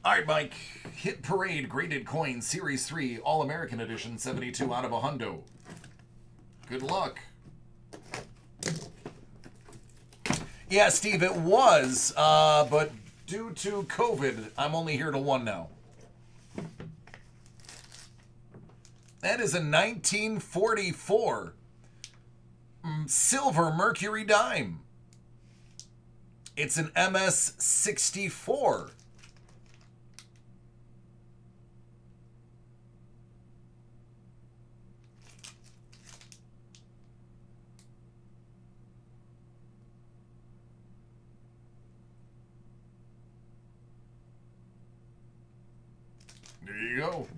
All right, Mike. Hit Parade Graded Coin Series 3 All-American Edition 72 out of a hundo. Good luck. Yeah, Steve, it was, but due to COVID, I'm only here till 1 now. That is a 1944 silver Mercury dime. It's an MS-64. There you go.